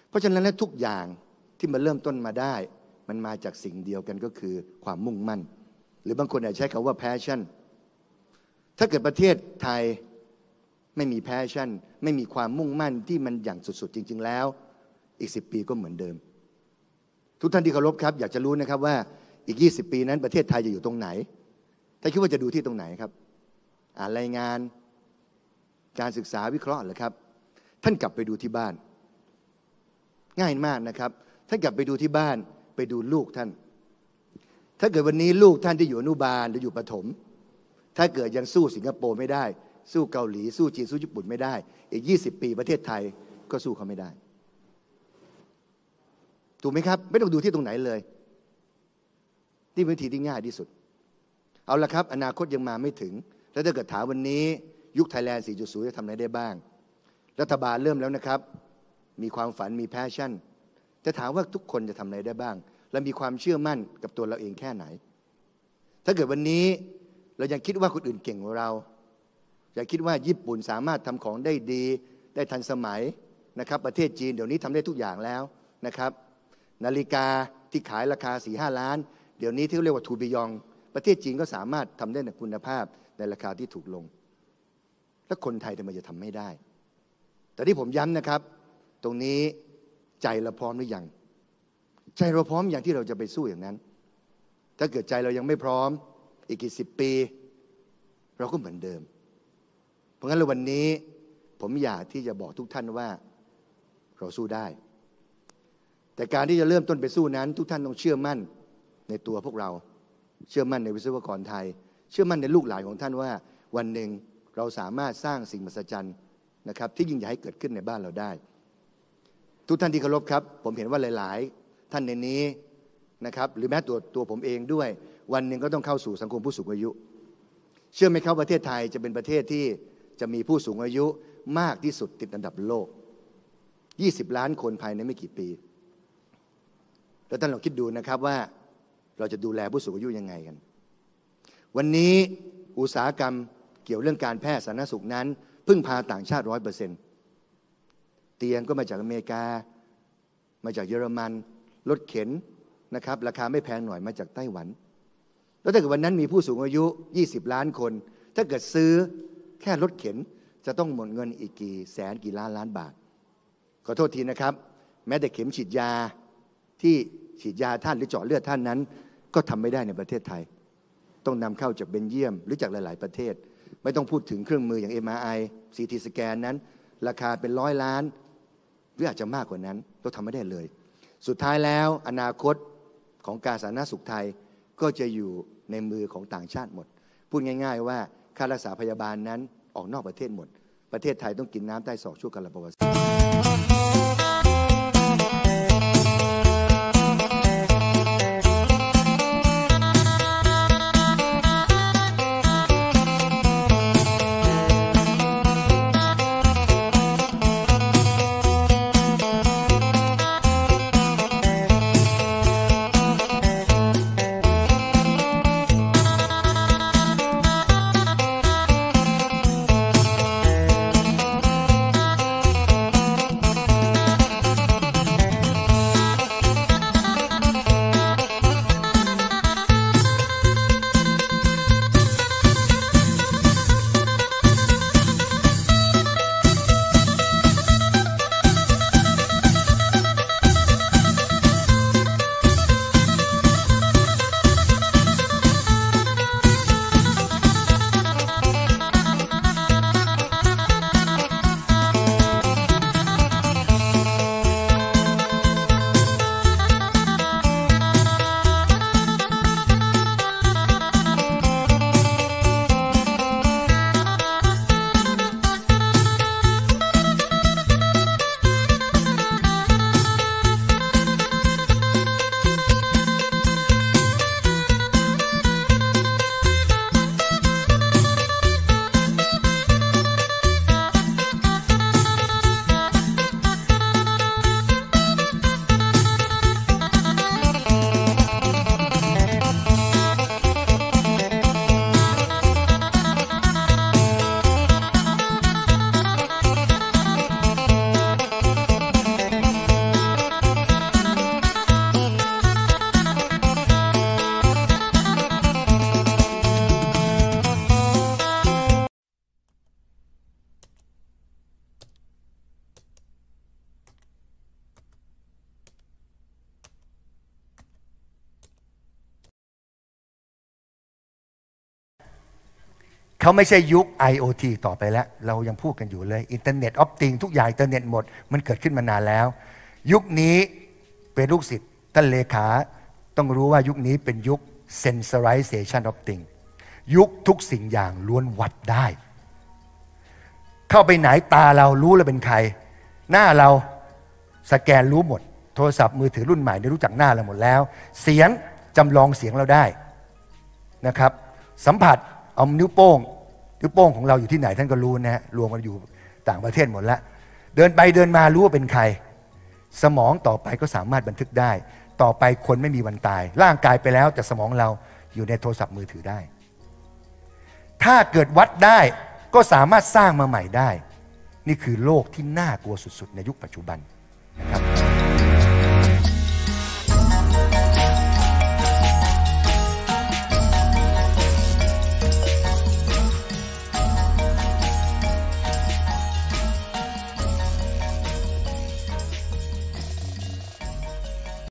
เพราะฉะนั้นแล้วทุกอย่างที่มันเริ่มต้นมาได้มันมาจากสิ่งเดียวกันก็คือความมุ่งมั่นหรือบางคนอาจใช้คำว่า passion ถ้าเกิดประเทศไทยไม่มี passion ไม่มีความมุ่งมั่นที่มันอย่างสุดๆจริงๆแล้วอีก10 ปีก็เหมือนเดิมทุกท่านที่เคารพครับอยากจะรู้นะครับว่าอีก20 ปีนั้นประเทศไทยจะอยู่ตรงไหนถ้าคิดว่าจะดูที่ตรงไหนครับอ่านรายงานการศึกษาวิเคราะห์เหรอครับท่านกลับไปดูที่บ้านง่ายมากนะครับท่านกลับไปดูที่บ้านไปดูลูกท่านถ้าเกิดวันนี้ลูกท่านที่อยู่อนุบาลหรืออยู่ประถมถ้าเกิดยังสู้สิงคโปร์ไม่ได้สู้เกาหลีสู้จีนสู้ญี่ปุ่นไม่ได้อีก20 ปีประเทศไทยก็สู้เขาไม่ได้ถูกไหมครับไม่ต้องดูที่ตรงไหนเลยนี่เป็นวิธีที่ง่ายที่สุดเอาละครับอนาคตยังมาไม่ถึงแล้วถ้าเกิดถามวันนี้ยุคไทยแลนด์ 4.0 จะทำอะไรได้บ้างรัฐบาลเริ่มแล้วนะครับมีความฝันมีแพชชั่นจะถามว่าทุกคนจะทำอะไรได้บ้างและมีความเชื่อมั่นกับตัวเราเองแค่ไหนถ้าเกิดวันนี้เรายังคิดว่าคนอื่นเก่งกว่าเราอย่าคิดว่าญี่ปุ่นสามารถทำของได้ดีได้ทันสมัยนะครับประเทศจีนเดี๋ยวนี้ทำได้ทุกอย่างแล้วนะครับนาฬิกาที่ขายราคา 4-5 ล้านเดี๋ยวนี้ที่เรียกว่าทูบิยองประเทศจีนก็สามารถทำได้ในคุณภาพในราคาที่ถูกลงแล้วคนไทยทำไมจะทำไม่ได้แต่ที่ผมย้ำนะครับตรงนี้ใจเราพร้อมหรือยังใจเราพร้อมอย่างที่เราจะไปสู้อย่างนั้นถ้าเกิดใจเรายังไม่พร้อมอีกกี่10 ปีเราก็เหมือนเดิมเพราะงั้นวันนี้ผมอยากที่จะบอกทุกท่านว่าเราสู้ได้แต่การที่จะเริ่มต้นไปสู้นั้นทุกท่านต้องเชื่อมั่นในตัวพวกเราเชื่อมั่นในวิศวกรไทยเชื่อมั่นในลูกหลานของท่านว่าวันหนึ่งเราสามารถสร้างสิ่งมหัศจรรย์นะครับที่ยิ่งใหญ่ให้เกิดขึ้นในบ้านเราได้ทุกท่านที่เคารพครับผมเห็นว่าหลายๆท่านในนี้นะครับหรือแม้ตัวผมเองด้วยวันหนึ่งก็ต้องเข้าสู่สังคมผู้สูงอายุเชื่อไหมครับประเทศไทยจะเป็นประเทศที่จะมีผู้สูงอายุมากที่สุดติดอันดับโลก20 ล้านคนภายในไม่กี่ปีแล้วท่านลองคิดดูนะครับว่าเราจะดูแลผู้สูงอายุยังไงกันวันนี้อุตสาหกรรมเกี่ยวเรื่องการแพทย์สาธารณสุขนั้นพึ่งพาต่างชาติ 100%เตียงก็มาจากอเมริกามาจากเยอรมันรถเข็นนะครับราคาไม่แพงหน่อยมาจากไต้หวันแล้วถ้าเกิดวันนั้นมีผู้สูงอายุ20 ล้านคนถ้าเกิดซื้อแค่รถเข็นจะต้องหมดเงินอีกกี่แสนกี่ล้านบาทขอโทษทีนะครับแม้แต่เข็มฉีดยาที่ฉีดยาท่านหรือเจาะเลือดท่านนั้นก็ทำไม่ได้ในประเทศไทยต้องนำเข้าจากเบลเยียมหรือจากหลายๆประเทศไม่ต้องพูดถึงเครื่องมืออย่าง MRI CT สแกนนั้นราคาเป็น100 ล้านหรืออาจจะมากกว่านั้นเราทำไม่ได้เลยสุดท้ายแล้วอนาคตของการสาธารณสุขไทยก็จะอยู่ในมือของต่างชาติหมดพูดง่ายๆว่าค่ารักษาพยาบาลนั้นออกนอกประเทศหมดประเทศไทยต้องกินน้ำใต้ศอกชั่วกาลประวัติเขาไม่ใช่ยุค IoT ต่อไปแล้วเรายังพูดกันอยู่เลย Internet of Things ทุกอย่างอินเทอร์เน็ตหมดมันเกิดขึ้นมานานแล้วยุคนี้เป็นลูกศิษย์ท่านเลขาต้องรู้ว่ายุคนี้เป็นยุค sensorization of things ยุคทุกสิ่งอย่างล้วนวัดได้เข้าไปไหนตาเรารู้แล้วเป็นใครหน้าเราสแกนรู้หมดโทรศัพท์มือถือรุ่นใหม่ได้รู้จักหน้าเราหมดแล้วเสียงจำลองเสียงเราได้นะครับสัมผัสเอานิ้วโป้งของเราอยู่ที่ไหนท่านก็รู้นะฮะรวมกันอยู่ต่างประเทศหมดแล้วเดินไปเดินมารู้ว่าเป็นใครสมองต่อไปก็สามารถบันทึกได้ต่อไปคนไม่มีวันตายร่างกายไปแล้วแต่สมองเราอยู่ในโทรศัพท์มือถือได้ถ้าเกิดวัดได้ก็สามารถสร้างมาใหม่ได้นี่คือโลกที่น่ากลัวสุดๆในยุคปัจจุบันนะครับ